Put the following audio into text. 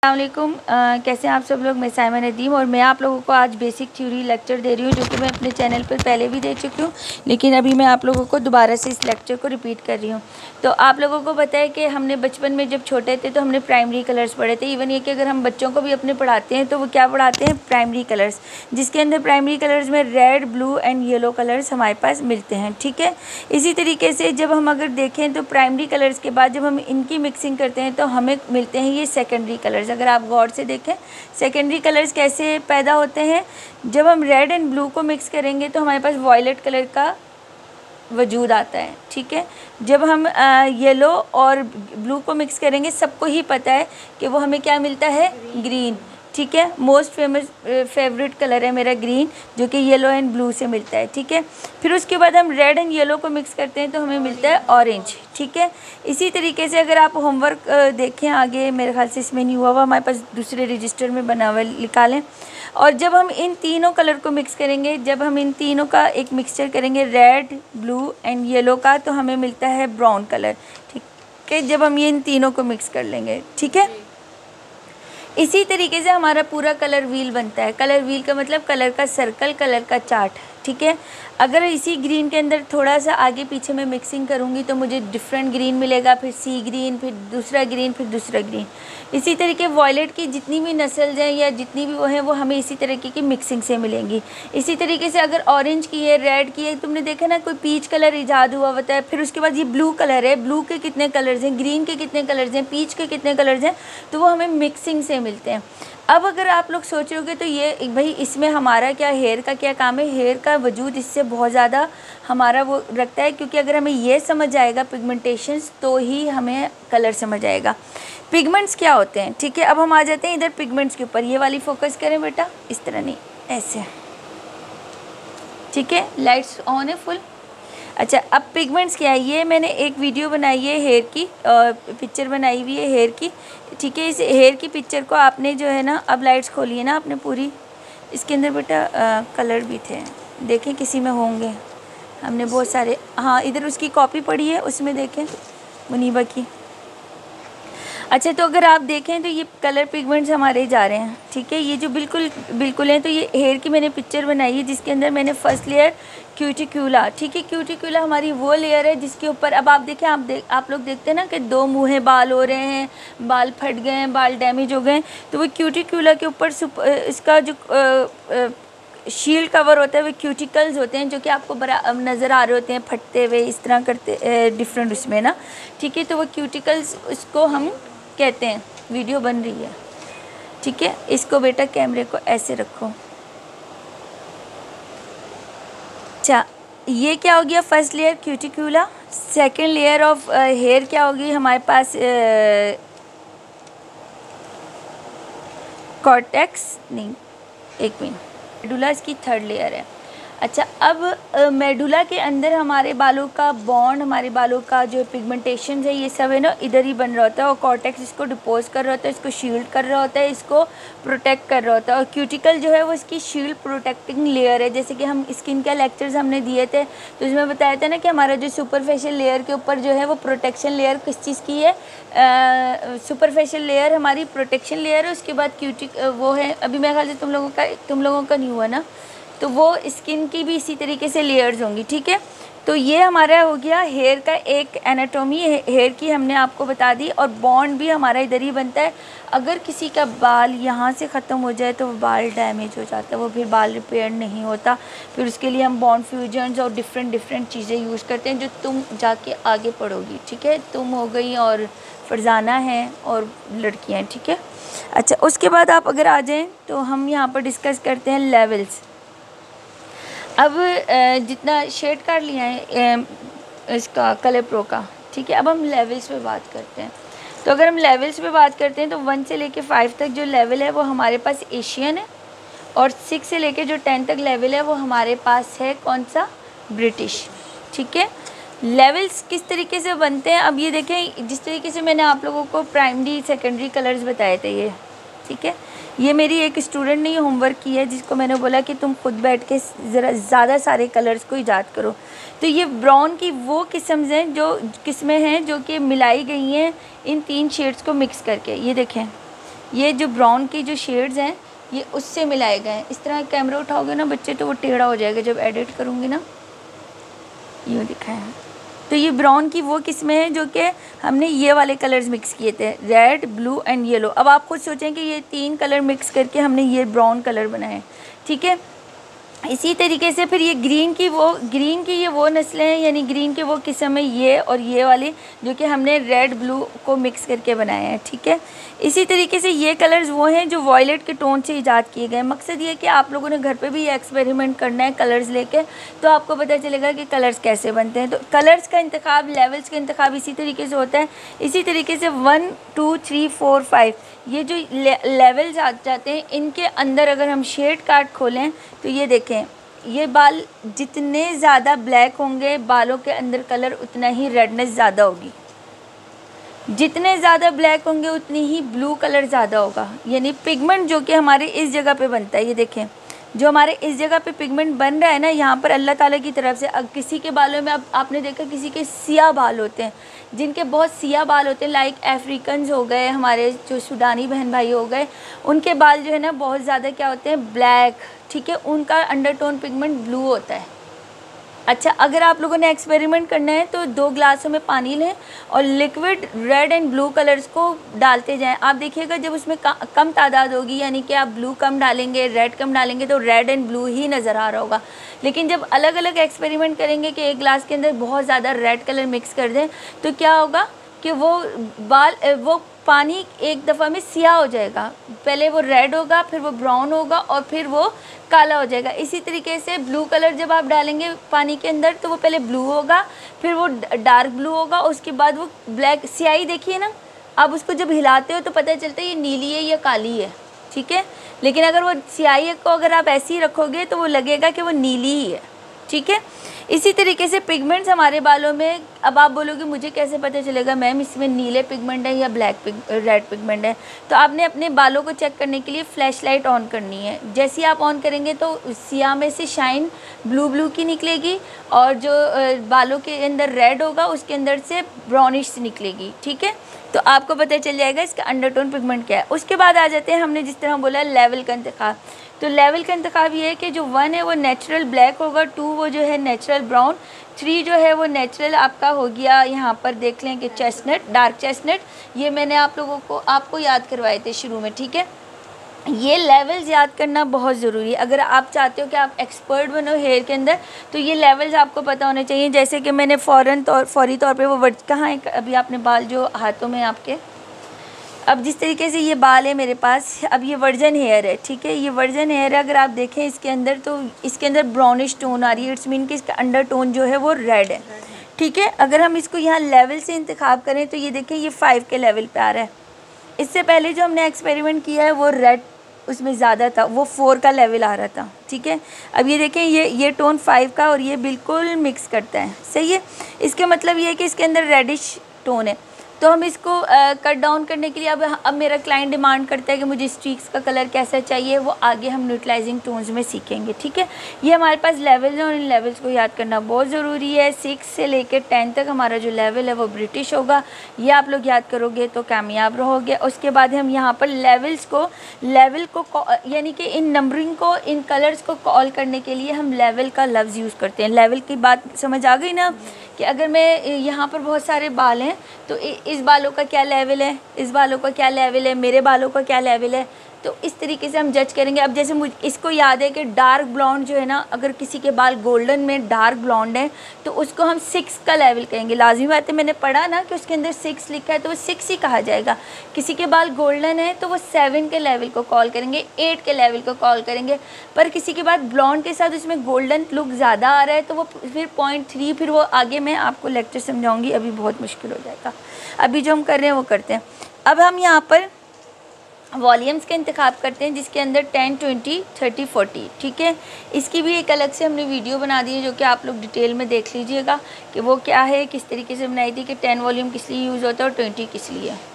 अस्सलामुअलैकुम। कैसे हैं आप सब लोग। मैं साइमा नदीम और मैं आप लोगों को आज बेसिक थ्योरी लेक्चर दे रही हूँ, जो कि मैं अपने चैनल पर पहले भी दे चुकी हूँ, लेकिन अभी मैं आप लोगों को दोबारा से इस लेक्चर को रिपीट कर रही हूँ। तो आप लोगों को पता है कि हमने बचपन में जब छोटे थे तो हमने प्राइमरी कलर्स पढ़े थे। इवन ये कि अगर हम बच्चों को भी अपने पढ़ाते हैं तो वो क्या पढ़ाते हैं, प्राइमरी कलर्स, जिसके अंदर प्राइमरी कलर्स में red, blue and yellow colours हमारे पास मिलते हैं। ठीक है, इसी तरीके से जब हम अगर देखें तो प्राइमरी कलर्स के बाद जब हम इनकी मिक्सिंग करते हैं तो हमें मिलते हैं ये सेकेंडरी कलर्स। अगर आप गौर से देखें सेकेंडरी कलर्स कैसे पैदा होते हैं, जब हम रेड एंड ब्लू को मिक्स करेंगे तो हमारे पास वॉयलेट कलर का वजूद आता है। ठीक है, जब हम येलो और ब्लू को मिक्स करेंगे, सबको ही पता है कि वो हमें क्या मिलता है, ग्रीन। ठीक है, मोस्ट फेवरेट कलर है मेरा ग्रीन, जो कि येलो एंड ब्लू से मिलता है। ठीक है, फिर उसके बाद हम रेड एंड येलो को मिक्स करते हैं तो हमें मिलता है ऑरेंज। ठीक है, इसी तरीके से अगर आप होमवर्क देखें आगे, मेरे ख्याल से इसमें नहीं हुआ हमारे पास दूसरे रजिस्टर में बना हुआ निकालें, और जब हम इन तीनों कलर को मिक्स करेंगे, जब हम इन तीनों का एक मिक्सचर करेंगे रेड, ब्लू एंड येलो का, तो हमें मिलता है ब्राउन कलर। ठीक है, जब हम ये इन तीनों को मिक्स कर लेंगे। ठीक है, इसी तरीके से हमारा पूरा कलर व्हील बनता है। कलर व्हील का मतलब कलर का सर्कल, कलर का चार्ट। ठीक है, अगर इसी ग्रीन के अंदर थोड़ा सा आगे पीछे मैं मिक्सिंग करूँगी तो मुझे डिफरेंट ग्रीन मिलेगा, फिर सी ग्रीन, फिर दूसरा ग्रीन, फिर दूसरा ग्रीन। इसी तरीके वॉयलेट की जितनी भी नस्ल्स हैं या जितनी भी वो हैं, वो हमें इसी तरीके की मिक्सिंग से मिलेंगी। इसी तरीके से अगर ऑरेंज की है, रेड की है, तुमने देखा ना कोई पीच कलर ईजाद हुआ होता है, फिर उसके बाद ये ब्लू कलर है, ब्लू के कितने कलर्स हैं, ग्रीन के कितने कलर्स हैं, पीच के कितने कलर्स हैं, तो वो हमें मिक्सिंग से मिलते हैं। अब अगर आप लोग सोच रहे होगे तो ये भाई इसमें हमारा क्या, हेयर का क्या काम है, हेयर का वजूद इससे बहुत ज़्यादा हमारा वो रखता है, क्योंकि अगर हमें ये समझ आएगा पिगमेंटेशंस तो ही हमें कलर समझ आएगा। पिगमेंट्स क्या होते हैं। ठीक है, अब हम आ जाते हैं इधर पिगमेंट्स के ऊपर। ये वाली फोकस करें बेटा, इस तरह नहीं, ऐसे। ठीक है, लाइट्स ऑन है फुल। अच्छा, अब पिगमेंट्स क्या है, ये मैंने एक वीडियो बनाई है हेयर की, पिक्चर बनाई हुई है हेयर की। ठीक है, इस हेयर की पिक्चर को आपने जो है ना, अब लाइट्स खोली है ना आपने पूरी, इसके अंदर बेटा कलर भी थे, देखें किसी में होंगे, हमने बहुत सारे, हाँ इधर उसकी कॉपी पड़ी है, उसमें देखें मुनीबा की। अच्छा, तो अगर आप देखें तो ये कलर पिगमेंट्स हमारे जा रहे हैं। ठीक है, ये जो बिल्कुल हैं, तो ये हेयर की मैंने पिक्चर बनाई है, जिसके अंदर मैंने फर्स्ट लेयर क्यूटिक्यूला। ठीक है, क्यूटिक्यूला हमारी वो लेयर है जिसके ऊपर, अब आप देखें, आप लोग देखते हैं ना कि दो मुँहे बाल हो रहे हैं, बाल फट गए हैं, बाल डैमेज हो गए, तो वो क्यूटिक्यूला के ऊपर इसका जो शील्ड कवर होता है वो क्यूटिकल्स होते हैं, जो कि आपको बड़ा नज़र आ रहे होते हैं फटते हुए, इस तरह करते डिफरेंट उसमें ना। ठीक है, तो वो क्यूटिकल्स उसको हम कहते हैं। वीडियो बन रही है। ठीक है, इसको बेटा कैमरे को ऐसे रखो। अच्छा, ये क्या हो गया, first layer cuticula. Second layer of hair क्या होगी हमारे पास, कॉर्टेक्स नहीं, एक मिनट, मेडुला इसकी थर्ड लेयर है। अच्छा, अब मेडुला के अंदर हमारे बालों का बॉन्ड, हमारे बालों का जो पिगमेंटेशन है, ये सब है ना इधर ही बन रहा होता है, और कॉर्टेक्स इसको डिपोज कर रहा होता है, इसको शील्ड कर रहा होता है, इसको प्रोटेक्ट कर रहा होता है, और क्यूटिकल जो है वो इसकी शील्ड प्रोटेक्टिंग लेयर है। जैसे कि हम स्किन के लेक्चर्स हमने दिए थे तो उसमें बताया था ना कि हमारा जो सुपरफिशियल लेयर के ऊपर जो है वो प्रोटेक्शन लेयर किस चीज़ की है, सुपरफिशियल लेयर हमारी प्रोटेक्शन लेयर है, उसके बाद वो है, अभी मेरे ख्याल से तुम लोगों का नहीं हुआ ना, तो वो स्किन की भी इसी तरीके से लेयर्स होंगी। ठीक है, तो ये हमारा हो गया हेयर का एक एनाटॉमी, हेयर की हमने आपको बता दी, और बॉन्ड भी हमारा इधर ही बनता है। अगर किसी का बाल यहाँ से ख़त्म हो जाए तो वो बाल डैमेज हो जाता है, वो फिर बाल रिपेयर नहीं होता, फिर उसके लिए हम बॉन्ड फ्यूजन्स और डिफरेंट चीज़ें यूज़ करते हैं, जो तुम जाके आगे पढ़ोगी। ठीक है, तुम हो गई और फरजाना है और लड़कियाँ। ठीक है, अच्छा, उसके बाद आप अगर आ जाएँ तो हम यहाँ पर डिस्कस करते हैं लेवल्स। अब जितना शेड कर लिया है इसका कलर प्रो का। ठीक है, अब हम लेवल्स पे बात करते हैं। तो अगर हम लेवल्स पे बात करते हैं तो 1 से लेके 5 तक जो लेवल है वो हमारे पास एशियन है, और 6 से लेके जो 10 तक लेवल है वो हमारे पास है कौन सा, ब्रिटिश। ठीक है, लेवल्स किस तरीके से बनते हैं, अब ये देखें, जिस तरीके से मैंने आप लोगों को प्राइमरी सेकेंडरी कलर्स बताए थे ये। ठीक है, ये मेरी एक स्टूडेंट ने होमवर्क किया है, जिसको मैंने बोला कि तुम खुद बैठ के ज़रा ज़्यादा सारे कलर्स को ईजाद करो। तो ये ब्राउन की वो किस्में हैं, जो किस्में हैं जो कि मिलाई गई हैं इन 3 शेड्स को मिक्स करके। ये देखें, ये जो ब्राउन की जो शेड्स हैं ये उससे मिलाए गए हैं। इस तरह कैमरा उठाओगे ना बच्चे तो वो टेढ़ा हो जाएगा जब एडिट करूँगी ना। ये दिखाया, तो ये ब्राउन की वो किस्में हैं जो कि हमने ये वाले कलर्स मिक्स किए थे, रेड, ब्लू एंड येलो। अब आप खुद सोचें कि ये 3 कलर मिक्स करके हमने ये ब्राउन कलर बनाए, ठीक है। इसी तरीके से फिर ये ग्रीन की ये वो नस्लें हैं, यानी ग्रीन के वो किस्म है ये और ये वाली, जो कि हमने रेड ब्लू को मिक्स करके बनाए हैं, ठीक है। इसी तरीके से ये कलर्स वो हैं जो वॉयलेट के टोन से इजाद किए गए। मकसद ये है कि आप लोगों ने घर पे भी ये एक्सपेरिमेंट करना है कलर्स लेके, तो आपको पता चलेगा कि कलर्स कैसे बनते हैं। तो कलर्स का इंतखाब, लेवल्स का इंतखाब इसी तरीके से होता है। इसी तरीके से 1 2 3 4 5 ये जो लेवल्स आ जाते हैं, इनके अंदर अगर हम शेड कार्ड खोलें तो ये देखें, ये बाल जितने ज़्यादा ब्लैक होंगे बालों के अंदर कलर उतना ही रेडनेस ज़्यादा होगी, जितने ज़्यादा ब्लैक होंगे उतनी ही ब्लू कलर ज़्यादा होगा। यानी पिगमेंट जो कि हमारे इस जगह पे बनता है, ये देखें जो हमारे इस जगह पे पिगमेंट बन रहा है ना, यहाँ पर अल्लाह ताला की तरफ से। अब किसी के बालों में, अब आपने देखा किसी के सियाह बाल होते हैं, जिनके बहुत सियाह बाल होते हैं, लाइक अफ्रीकन्स हो गए, हमारे जो सूडानी बहन भाई हो गए, उनके बाल जो है ना बहुत ज़्यादा क्या होते हैं, ब्लैक, ठीक है, उनका अंडरटोन पिगमेंट ब्लू होता है। अच्छा, अगर आप लोगों ने एक्सपेरिमेंट करना है तो 2 ग्लासों में पानी लें और liquid red and blue colours को डालते जाएं। आप देखिएगा जब उसमें कम तादाद होगी, यानी कि आप ब्लू कम डालेंगे, रेड कम डालेंगे, तो रेड एंड ब्लू ही नज़र आ रहा होगा। लेकिन जब अलग अलग एक्सपेरिमेंट करेंगे कि एक ग्लास के अंदर बहुत ज़्यादा रेड कलर मिक्स कर दें, तो क्या होगा कि वो पानी एक दफ़ा में सियाह हो जाएगा। पहले वो रेड होगा, फिर वो ब्राउन होगा और फिर वो काला हो जाएगा। इसी तरीके से ब्लू कलर जब आप डालेंगे पानी के अंदर तो वो पहले ब्लू होगा, फिर वो डार्क ब्लू होगा, उसके बाद वो ब्लैक। स्याही देखिए ना, आप उसको जब हिलाते हो तो पता चलता है ये नीली है या काली है, ठीक है। लेकिन अगर वो स्याही को अगर आप ऐसे ही रखोगे तो वो लगेगा कि वो नीली ही है, ठीक है। इसी तरीके से पिगमेंट्स हमारे बालों में, अब आप बोलोगे मुझे कैसे पता चलेगा मैम इसमें नीले पिगमेंट है या रेड पिगमेंट है, तो आपने अपने बालों को चेक करने के लिए फ्लैश लाइट ऑन करनी है। जैसे ही आप ऑन करेंगे तो सियाह में से शाइन ब्लू की निकलेगी और जो बालों के अंदर रेड होगा उसके अंदर से ब्राउनिश सी निकलेगी, ठीक है। तो आपको पता चल जाएगा इसका अंडरटोन पिगमेंट क्या है। उसके बाद आ जाते हैं, हमने जिस तरह बोला लेवल का इंतखाब, तो लेवल का इंतखाब ये है कि जो 1 है वो नेचुरल ब्लैक होगा, 2 वो जो है नेचुरल ब्राउन, 3 जो है वो नेचुरल आपका हो गया, यहाँ पर देख लें कि चेस्टनट, डार्क चेस्टनट। ये मैंने आपको याद करवाए थे शुरू में, ठीक है। ये लेवल्स याद करना बहुत ज़रूरी है। अगर आप चाहते हो कि आप एक्सपर्ट बनो हेयर के अंदर, तो ये लेवल्स आपको पता होने चाहिए। जैसे कि मैंने फौरी तौर पे वो वर्ड कहाँ है, अभी आपने बाल जो हाथों में आपके, अब जिस तरीके से ये बाल है मेरे पास, अब ये वर्जन हेयर है, ठीक है, ये वर्जन हेयर है। अगर आप देखें इसके अंदर तो इसके अंदर ब्राउनिश टोन आ रही है, इट्स मीन कि इसका अंडर टोन जो है वो रेड है, ठीक है। अगर हम इसको यहाँ लेवल से इंतखाब करें तो ये देखें ये 5 के लेवल पे आ रहा है। इससे पहले जो हमने एक्सपेरिमेंट किया है वो रेड उसमें ज़्यादा था, वो 4 का लेवल आ रहा था, ठीक है। अब ये देखें ये टोन 5 का और ये बिल्कुल मिक्स करता है, सही है। इसके मतलब ये है कि इसके अंदर रेडिश टोन है। तो हम इसको कट डाउन करने के लिए अब मेरा क्लाइंट डिमांड करता है कि मुझे स्ट्रीक्स का कलर कैसा चाहिए, वो आगे हम न्यूट्रलाइजिंग टोन्स में सीखेंगे, ठीक है। ये हमारे पास लेवल्स हैं और इन लेवल्स को याद करना बहुत ज़रूरी है। 6 से लेकर 10 तक हमारा जो लेवल है वो ब्रिटिश होगा, ये आप लोग याद करोगे तो कामयाब रहोगे। उसके बाद हम यहाँ पर लेवल को यानी कि इन नंबरिंग को, इन कलर्स को कॉल करने के लिए हम लेवल का लफ्ज़ यूज़ करते हैं। लेवल की बात समझ आ गई ना, कि अगर मैं यहाँ पर बहुत सारे बाल हैं तो इस बालों का क्या लेवल है, इस बालों का क्या लेवल है, मेरे बालों का क्या लेवल है, तो इस तरीके से हम जज करेंगे। अब जैसे मुझे इसको याद है कि डार्क ब्लॉन्ड जो है ना, अगर किसी के बाल गोल्डन में डार्क ब्लॉन्ड है तो उसको हम 6 का लेवल कहेंगे। लाजमी बात है, मैंने पढ़ा ना कि उसके अंदर 6 लिखा है तो वो 6 ही कहा जाएगा। किसी के बाल गोल्डन है तो वो 7 के लेवल को कॉल करेंगे, 8 के लेवल को कॉल करेंगे। पर किसी के बाद ब्लॉन्ड के साथ उसमें गोल्डन लुक ज़्यादा आ रहा है तो वो फिर 0.3, फिर वो आगे मैं आपको लेक्चर समझाऊँगी, अभी बहुत मुश्किल हो जाएगा। अभी जो हम कर रहे हैं वो करते हैं। अब हम यहाँ पर वॉल्यूम्स का इंतखाब करते हैं जिसके अंदर 10, 20, 30, 40, ठीक है। इसकी भी एक अलग से हमने वीडियो बना दी है जो कि आप लोग डिटेल में देख लीजिएगा कि वो क्या है, किस तरीके से बनाई थी, कि 10 वॉल्यूम किस लिए यूज़ होता है और 20 किस लिए।